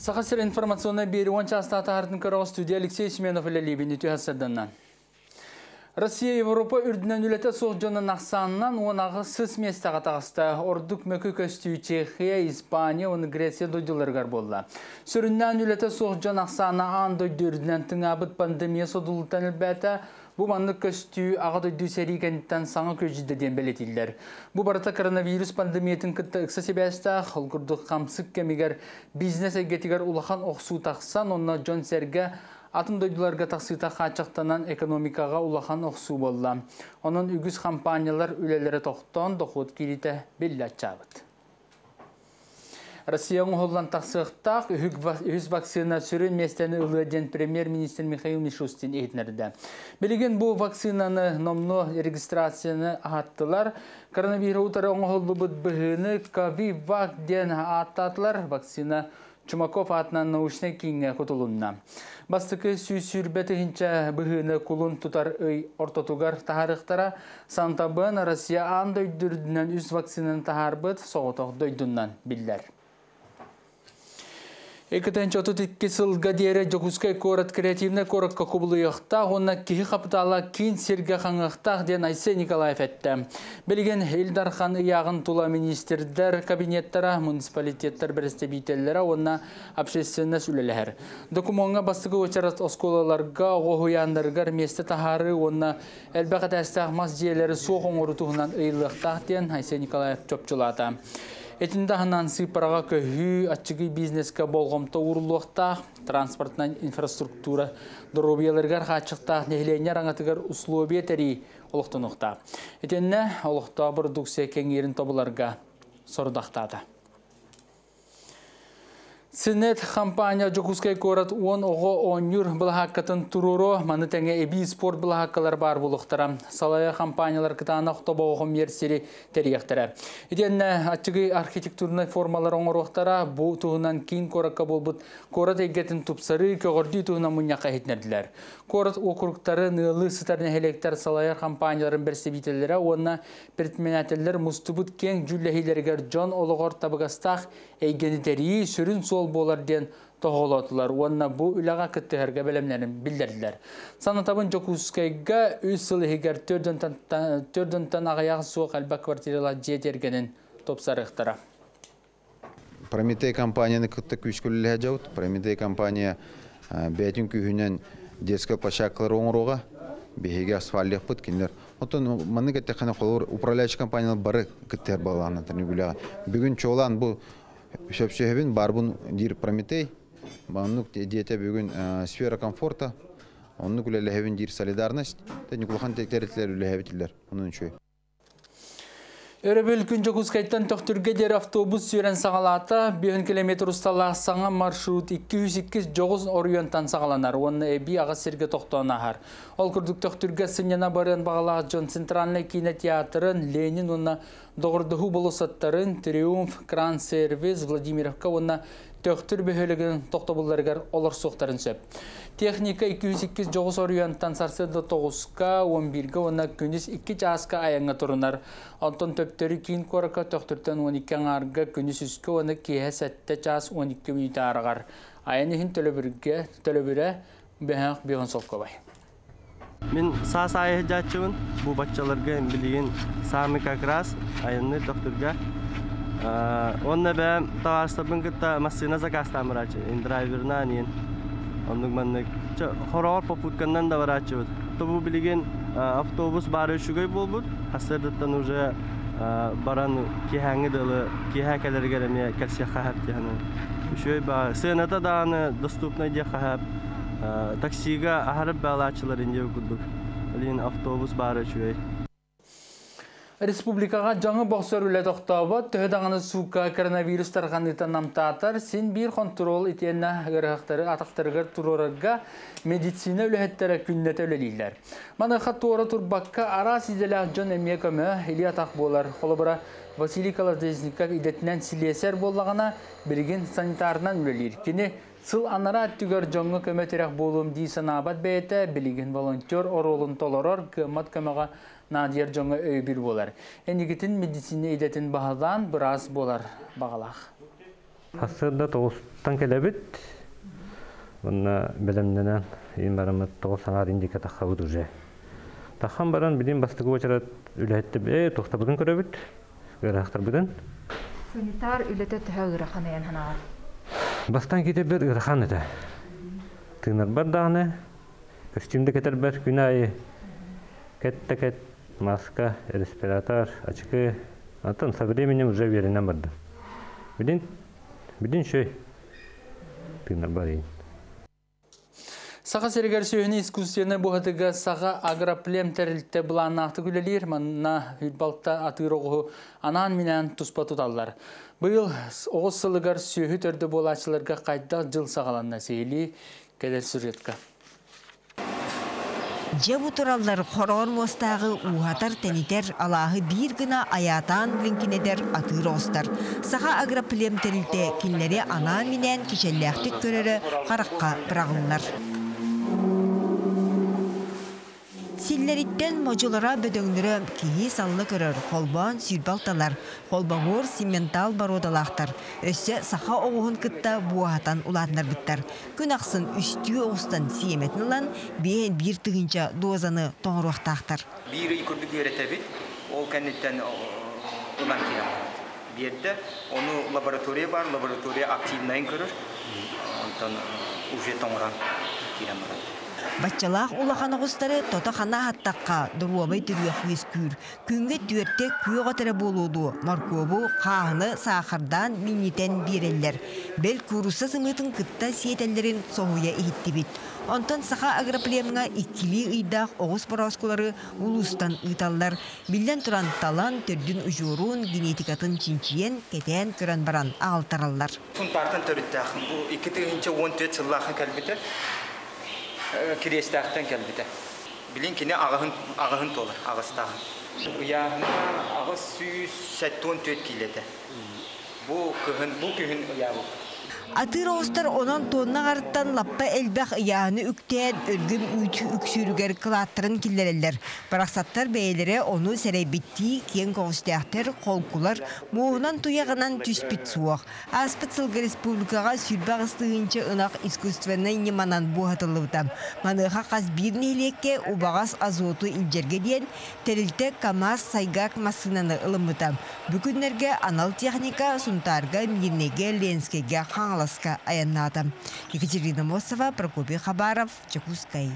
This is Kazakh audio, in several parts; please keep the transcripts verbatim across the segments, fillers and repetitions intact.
Сахасыр информационная беруан частата артын карау студия Алексей Семенов или Либини тюхасаданнан. Россия Европа үрдінен үлеті соқ жонын ақсанынан онағы сыз местаға тағысты. Ордық мөкі көстүй Чехия, Испания, оны Греция дойдыларғар болды. Сүріннен үлеті соқ жон ақсаны аң дойды үрдінен тыңабыт пандемия содылыттан үлбәті bu manlık köstü ağa döydü seri kentten sana köjüddeden belirtildiler. Bu barata koronavirüs pandemiyetin kıtta ıksa sebesta halkurduk kamsık kemiger biznes egetiger ulahan oqsu taqsan onna John Serge atın döydülarga taqsıta qaçaqtanan ekonomikaga ulahan oqsu bolla. Onun ügüz kampanyalar ülelere toqton doqut kilite belli açabıt. Россияның Холланд тақсықтақ үз вакцинасырын местені ұлыден премьер-министр Михаил Мишустин ейтінерді. Білген бұл вакцинаны номно регистрацияны ағаттылар. Коронавирутары оңғылы бұд бұғыны Ковивак ден аттатылар. Вакцина Чумаков атынан наушына кейінге құтылынна. Бастықы сүй-сүрбеті хинча бұғыны құлын тұтар өй ортотугар тағарықтара сантабын Россия аң дөйдірдінен үз вакцинаны тағарбыд соғытық дөйдіннен білдер. Экотен чотут икки сылга дере жокускай корат креативный коракка кубулуяқта, онна кихи қаптала кин серге қаңықтақ ден Айсе Николаев әтті. Білген Элдархан яғын тула министрдер кабинеттара, муниципалитеттер бірістебителлері, онна общественность үлелер. Докумонға бастығы өчарат осколаларға, оғуяндырғар месті тахары, онна әлбәқат әстіғ мас жиелері соғын орытуғынан ұйылықтақ ден Айсе Николаев чопчулата. Этинда ханан сыпарага көһү ачыгы бизнеске болгомто урулуктах транспортнан инфраструктура дорубияларгар хачыктах нехленер аңатыгар условия тери олуктунукта. Этенне олукта продукция кеңерин тобуларга сордактады. Синет компания Жокускай корат он ого онюр былахаккатын туруро маны теңе эби спорт былахаккалар бар булуктара. Салая компаниялар кытана октобогом мерсери терияктара. Иденне ачыгы архитектурный формалар оңоруктара бу туунан кин коракка болбут корат эгетин тупсары көгөрдү туунан муньяка хетнердилер. Корат округтары нылы сытарны хелектер салая компанияларын берсебителлери онна предпринимательлер мустубут кең жүллехилергер жон ологор табыгастах эйгенитери сүрүн сол боларден тоголотулар. Онна бу үлага кыттыгерге белемнерин билдирдилер. Санатабын Жокускайга үч сыл эгер төрдөн агаяк суак алба квартиралар жетергенин топсарыктара. Прометей компанияны кытты күчкүлүлө жаут. Прометей компания бетин күйүнөн детский площадкалар оңорога беге асфальт бут киндер. Отон маны кетекана колор управляющий компаниялар бары кыттер баланы төнүгүлө. Бүгүн чолан бу Шөпшөбін барбын дир Прометей, банук диете бүгін сфера комфорта, онны күлеләһәбин дир солидарность, тәне кулхан тектеретләр үләһәбитләр, onun için. Өрөбөл күн Жокускайдан төктүргө дер автобус сүйрен сагалата bir километр усталак саңа маршрут iki yüz iki жогуз ориентан сагаланар. Онны эби ага серге токтонахар. Ол курдук төктүргө сынjana барын багалак Жон Центральный кинотеатрын, Ленин онна догордуху болосаттарын, Триумф, Кран сервис, Владимировка онна төктүр бөһөлөгөн токтобулларгар олор суктарын сөп. Техника iki yüz iki жогуз ориенттан сарсыда тогузга он бирге онна күнүс iki часка аянга турунар. Антон төптөрү кийин корака төктүртөн он iki аңарга күнүс үскө оны кие сетте час он iki минут арагар. Аянын төлөбүргө төлөбүрө бехак бегон соккобай. Мен сасай жачыбын бу баччаларга билген сами как раз аянны төктүргө онна бәм тағастабын кітта машина заказтан барачы, драйверна нен. Онның манны хорор попутканнан да барачы бұд. Тобу білген автобус бары үшігай бол бұд. Хасырдыттан уже баран кехәңі дылы, кехәкәлер кереме кәлсе қағап дегені. Үшігай ба, сыйната дағаны доступнай де қағап. Таксиға ағарып бәлачылар инде өкілдік. Білген автобус бары үшігай. Республикаға жаңы бақсыр үлі тоқтауы, түйедағаны суқа коронавирус тарғандықтан намтатар, сен бір контрол етені ғырғақтары атақтарығыр тұрорыға медицина үліхеттері күннеті өлелейлер. Маны қатты ора тұрбаққа ара сиделі жон әмек өмі елі атақ болар. Қолы бұра Василий Колодезников идетінен силесер болағына бірген санитарынан өлелер. Кені сыл анара түгер жоңғы көметерек болуым дейсін абат бәйті, білген волонтер оролын толорор көмат көмеға Надир жоңы өйбір болар. Әнегетін медицина едетін бағалан біраз болар бағалақ. Hasırda toğustan kelebit. Buna bilimlenen in baramı toğus sanar indika taxavu durje. Taxan baran bilin bastığı uçarat ületti be toxta bugün köröbüt. Garaxtar bugün. Sanitar ülete tühü ıraqan yan hana. Bastan kite bir ıraqan ete. Tığnar bardağını. Kostümde keter bir günayı. Kette ket maska, respiratör, açıkı. Atan savremenim уже verilen bardı. Bilin bilin şey. Tığnar barayın. Sağa seriger söhüne iskusyonu bu hatıga sağa agroplem teriltte bulan nahtı gülelir manna hülbalta atırığı anan minen tuspa tutallar. Bu yıl oğuz sılıgar söhü törde bolaçılarga kayda jıl sağalanna seyli keder sürretka. Cebu turallar horor mostağı uhatar teniter alahı bir gına ayatan linkineder atır ostar. Saha agroplem teriltte kinleri anan minen kişellektik körörü karakka bırağınlar. Silleritten moculara bödöngürü kihi sallı körür, kolban sürbaltalar, kolbangur simental barodalaqtar. Össe saha oğuhun kıtta buahatan ulatnar bittar. Gün aksın üstüğü oğustan siyemetin lan, bir bir tığınca dozanı toğruaqtaqtar. Bir ikurduk öğretebit, o kendinden ulan kiyam. Bir yerde onu laboratoriya var, laboratoriya aktivnayın körür. Ondan ujet toğuran kiyam var. Batçalaq ulaqana qustары totaxana hattaqqa duruabay türüyaq üskür. Küngü tüörtte küyoğa tere boludu. Markobu qağını sağırdan minniten bireller. Bel kurusa sımıtın kıtta siyetellerin soğuya ihittibit. Ondan sağa agraplemga ikkili ıydaq oğuz boroskuları ulustan ıtallar. Bilden turan talan tördün ujurun genetikatın çinçiyen keten kıran baran ağaltarallar. Suntartan törüttaq. Bu iki tığınca on dört yıllaqın kalbide. Kirestaqtan kelbide. Bilin ki ne ağahın ağahın tolar, ağastağın. Uyağına ağız suyu on dört kilede. Bu kıhın bu kıhın uyağı. Atır oğuzlar onan tonuna qarıttan lappa elbaq iyağını üktен ölgüm ütü üksürüger kılattırın killerler. Baraksattar beylere onu serebitti, kiyen koğustağıtır, kolkular, muğunan tuyağınan tüspit suaq. Aspıt Sılgı Respublikaға sülbaq ıstığınca ınaq iskustvenna inemanan bu hatılıvdam. Manıqa qaz bir nehlekke ubağas azotu ilcerge diyen terilte kamaz saygak masınanı ılımıdam. Bükünlerge anal texnika, suntarga, mirnege, lenskege, Alaska аяннатам. Екатерина Мосова, Прокопий Хабаров, Чекускай.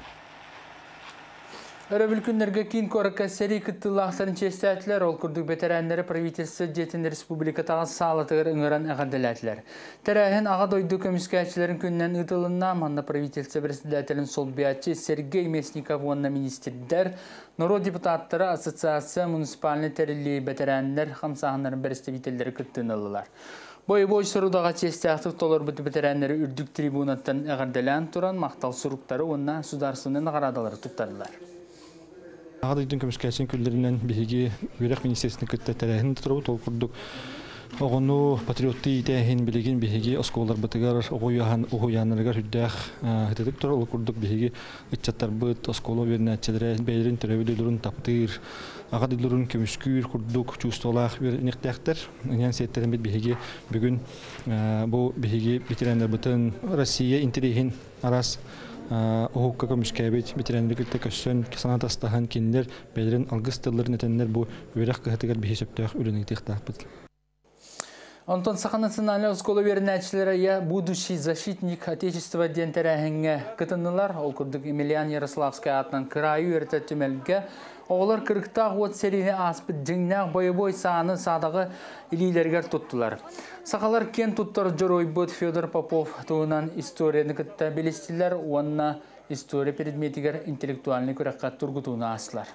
Öröbül günlerge kin koraka seri kıttılağların çeşitler ol kurduk veteranları pravitelsi jetin respublikatağı sağlatıgır ıngıran ağadilatiler. Terahin ağa doydu kömüskayçilerin günden ıtılınna manna pravitelsi presidatelin sol biyatçı Sergey Mesnikov vanna ministerler, Noro deputatları asosiasya munisipalini terilli veteranlar hamsahanların berestevitelleri kıttığınılılar. Boy boy sorudağa çeşitlik tolar bu veteranları ürdük tribunattan ağırdalan turan maqtal surukları onunla sudarsının ağıradaları tutarlar. Ağadıydın kömüskayçın küllerinden bihigi Güreq Ministersini kütte terəhin tuturubu tol kurduk. Oğunu patriotlu itehin biligin bihigi oskolar batıgar oğuyanlargar hüddəq hıtıdık turalı kurduk bihigi ıççattar bıt oskolu verinatçelere beylerin teröbülürün taptır. Ağadıydın kömüskür kurduk çustolaq veriniqtəqtər. İnyan seyitlerin bit bihigi bugün bu bihigi bitirenler bıtın Rossiya interihin aras Oğukka kömüskaybet bitirenlikte kössön sanat astahan kinler beylerin algıstırların etenler bu Güreq kıhtıgar bihi söptəq ürünüqtəqtaq bıtıl. Антон Саха национальная школа вернәчләре я будущий защитник отечества ден тәрәһеңгә кытыннылар. Ол күрдек Емельян Ярославский атынан краю өртәтүмәлгә оғлар кырыкта от серине аспыт жиңнәк бойбой саны садагы илиләргә туттылар. Сахалар кен туттар жоройбот Федор Попов туынан историяны кытта белестиләр, онна история предметигәр интеллектуальный күрәккә тургутуна аслар.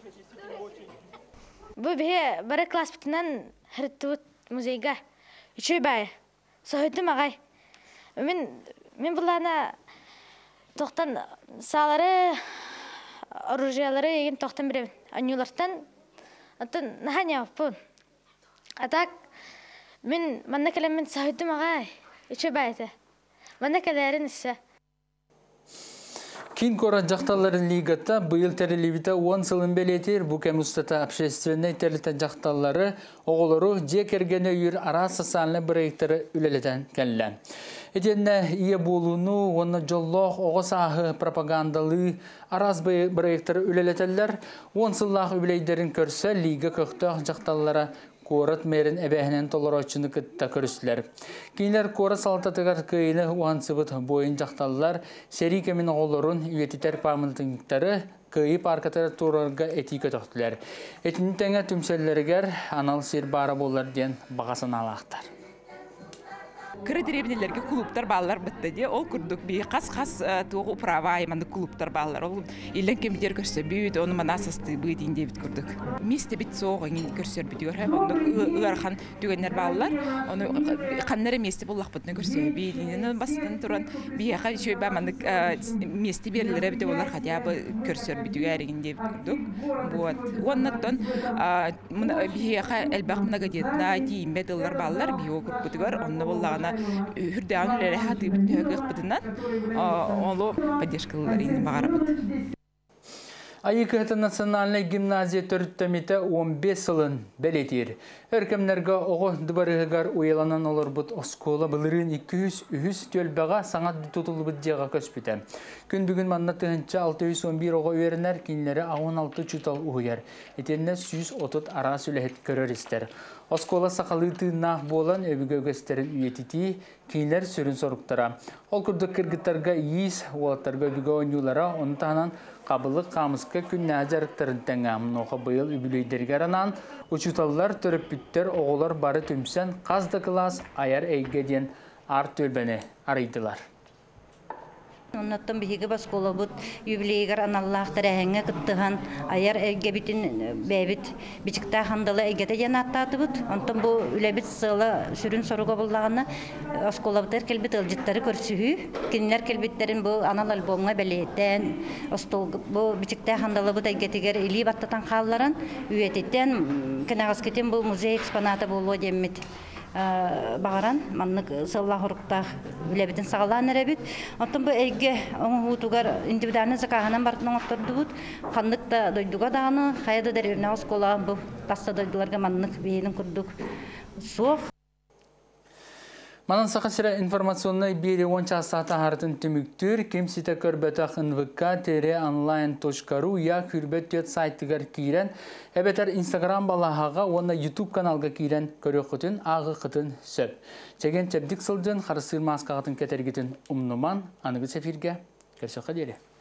Бу бе бер класс битеннән хәртүт музейга Üçüy bay, sohuytum ağay. Min, min bulana toxtan sağları, orujiyaları egin toxtan birevin. Anyulardan, atın nahan yapın. Atak, min manna kelem min sohuytum ağay. Üçüy bayete. Manna kelerin ise. Кин кора жақталарын лигата бұйыл тәрелевіті он сылын белетер бұкәм ұстата общественный тәрліті жақталары оғылыру жек ергені үйір ара социальны бірейктері үлелетен кәлі. Еденне ие болуыну, оны жоллоқ оғыз ағы пропагандалы араз бірейктері үлелетелер, он сыллақ үлейдерін көрсе лига көқтақ жақталары Корат мерин әбәһінен толырочыны кытта көріслер. Кейлер кора салтатығар күйіні уансыбыт бойын жақталылар, сери кемін оғылырын үйетитер памылтыңықтары күйі паркатары турарға этика тоқтылар. Этінің тәңі түмселлергер анал сер бары болар ден бағасын алақтар. Кыры деревнелерге клубтар баллар бітті де, ол күрдік бей қас-қас туғы управа айманды клубтар баллар. Ол елен кемдер көрсе бүйді, оны манасысты бүйдейін деп күрдік. Месті бит соғын көрсер бүйді көріп, оны ұғархан түгенер баллар, оны қаннары месті болақ бұтыны көрсе бүйдейін. Басынан тұран бейаға шөй бәмандық месті берілері біті олар қатябы көрсер бүйді әрігін деп күрдік. Оннаттан бейаға әлбақ мұнағадетіна дейін бәділер баллар бейо күрдігер, онны болағына үрдән үләре хаты бүтәгә кытынан оло поддержкаларын багарабыт. Айыкыты национальный гимназия төрттәмите он беш сылын белетер. Өркемнәргә оғы дыбарыгар уйланан олар бут оскола былырын ике йөз үз төлбәгә саңат тутулы бит җага көспүтә. Күн бүген манна тыгынча алты йөз он бир ого веренер кинләре он алты чутал угыяр. Этенне йөз отыз ара сүләһет көрөристер. Оскола сақалыты нах болан өбігөгестерін үйетити кейлер сүрін соруктара. Ол күрді кіргіттарға иіс, уаттарға өбігі ойнулара, онтанан қабылық қамысқа күн нәзәріктірін тәңамын оға бұйыл үбілейдергеранан, ұчуталылар түріп бүттер оғылар бары түмсен қазды класс аяр әйгеден арт өлбәне арайдылар. Оннаттан биһиге баскола бут юбилейгар аналлахтар әһәңгә кыттыган аяр әйге битин бәбит бичикта хандала әйгәтә янаттаты бут. Онтан бу үләбит сыла сүрүн соруга буллаганы осколабытыр келбит ылжыттары көрсүһү. Кинләр келбиттерин бу анал альбомга бәлеттән остол бу бичикта хандала бут әйгәтегәр или баттан халларын үйәтеттән кенагыскетен бу музей экспонаты булу деммит. Багаран маннык сылла хорукта үләбитен сагалан әрәбит. Оттан бу әйге оңутугар индивидуальный закаханан бартынан оттордубут. Ханныкта дойдуга даганы хайда дәрерне оскола бу таста дойдуларга маннык бейнин курдук. Суох Манан сақасыра информационный бері он часата хартын түміктір, кемсіті көрбетақ эн вэ ка онлайн точка ру я хүрбет төт сайтыгар кейрен, әбетер Инстаграм балағаға, оны ютуб каналға кейрен көрі құтын, ағы құтын сөп. Чеген чәбдік сылдың, қарысыр масқағытын кәтергетін ұмныман, анығы сәфирге көрсеққа дере.